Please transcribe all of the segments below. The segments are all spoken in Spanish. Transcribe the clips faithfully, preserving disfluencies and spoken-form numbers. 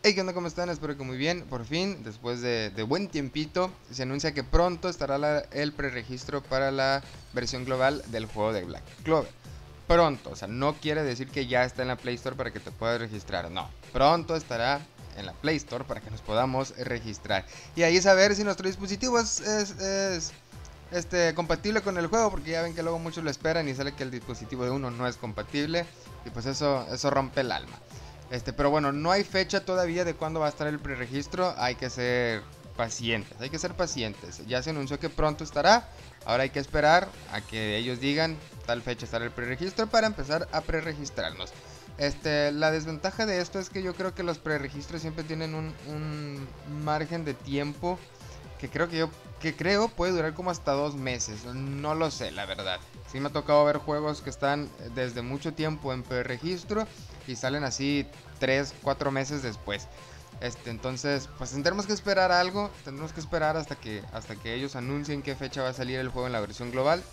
Hey, ¿qué onda? ¿Cómo están? Espero que muy bien. Por fin, después de, de buen tiempito, se anuncia que pronto estará la- el preregistro para la versión global del juego de Black Clover. Pronto, o sea, no quiere decir que ya está en la Play Store para que te puedas registrar. No, pronto estará en la Play Store para que nos podamos registrar. Y ahí saber si nuestro dispositivo es, es, es, este, compatible con el juego, porque ya ven que luego muchos lo esperan y sale que el dispositivo de uno no es compatible. Y pues eso, eso rompe el alma. Este, pero bueno, no hay fecha todavía de cuándo va a estar el preregistro. Hay que ser pacientes, hay que ser pacientes. Ya se anunció que pronto estará. Ahora hay que esperar a que ellos digan tal fecha estará el preregistro para empezar a preregistrarnos. Este, la desventaja de esto es que yo creo que los preregistros siempre tienen un, un margen de tiempo que creo que yo que creo puede durar como hasta dos meses. No lo sé, la verdad. Sí me ha tocado ver juegos que están desde mucho tiempo en preregistro y salen así tres cuatro meses después. Este, entonces, pues tendremos que esperar algo, tendremos que esperar hasta que hasta que ellos anuncien qué fecha va a salir el juego en la versión global.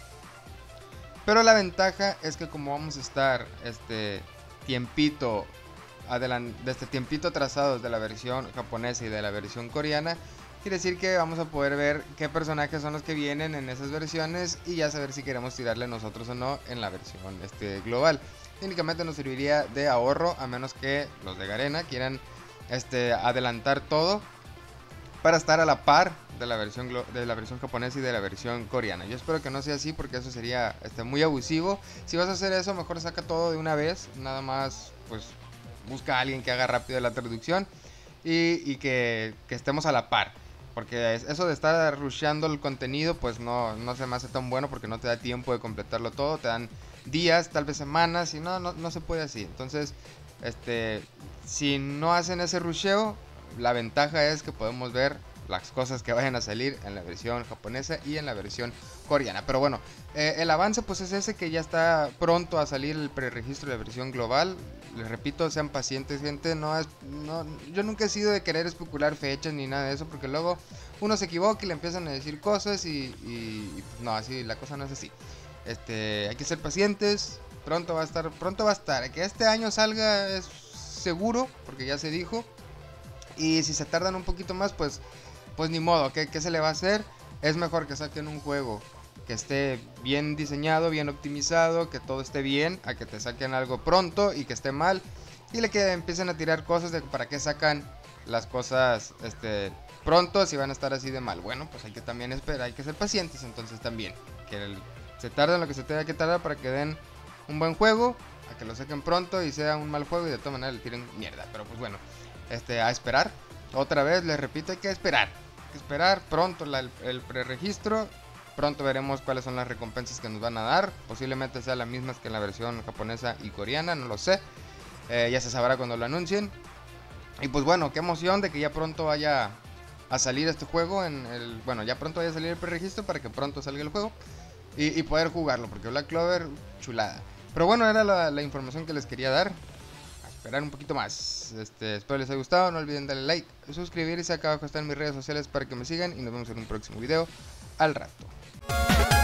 Pero la ventaja es que como vamos a estar este tiempito adelan- de este tiempito atrasados de la versión japonesa y de la versión coreana, quiere decir que vamos a poder ver qué personajes son los que vienen en esas versiones y ya saber si queremos tirarle nosotros o no en la versión este, global. Únicamente nos serviría de ahorro a menos que los de Garena quieran este, adelantar todo para estar a la par de la versión de la versión japonesa y de la versión coreana. Yo espero que no sea así porque eso sería este, muy abusivo. Si vas a hacer eso, mejor saca todo de una vez, nada más pues busca a alguien que haga rápido la traducción y, y que, que, estemos a la par. Porque eso de estar rusheando el contenido, pues no, no se me hace tan bueno porque no te da tiempo de completarlo todo. Te dan días, tal vez semanas, y no, no, no se puede así. Entonces, este, si no hacen ese rusheo, la ventaja es que podemos ver las cosas que vayan a salir en la versión japonesa y en la versión coreana. Pero bueno, eh, el avance pues es ese, que ya está pronto a salir el preregistro de la versión global. Les repito, sean pacientes, gente. No es, no, yo nunca he sido de querer especular fechas ni nada de eso, porque luego uno se equivoca y le empiezan a decir cosas y, y, y no, así la cosa no es así. Este, hay que ser pacientes. Pronto va a estar, pronto va a estar. Que este año salga es seguro, porque ya se dijo. Y si se tardan un poquito más, pues, pues ni modo. ¿Qué, ¿Qué se le va a hacer? Es mejor que saquen un juego que esté bien diseñado, bien optimizado, que todo esté bien, a que te saquen algo pronto y que esté mal. Y le que empiecen a tirar cosas de para qué sacan las cosas este, pronto si van a estar así de mal. Bueno, pues hay que también esperar, hay que ser pacientes entonces también. Que el, se tarde en lo que se tenga que tardar para que den un buen juego, a que lo saquen pronto y sea un mal juego y de todas maneras le tiren mierda. Pero pues bueno. Este, a esperar. Otra vez, les repito, hay que esperar. Hay que esperar pronto la, el, el preregistro. Pronto veremos cuáles son las recompensas que nos van a dar. Posiblemente sean las mismas que en la versión japonesa y coreana, no lo sé. Eh, ya se sabrá cuando lo anuncien. Y pues bueno, qué emoción de que ya pronto vaya a salir este juego. En el, bueno, ya pronto vaya a salir el preregistro para que pronto salga el juego. Y, y poder jugarlo, porque Black Clover, chulada. Pero bueno, era la, la información que les quería dar. Esperar un poquito más. Este, espero les haya gustado. No olviden darle like, suscribirse. Acá abajo están mis redes sociales para que me sigan. Y nos vemos en un próximo video al rato.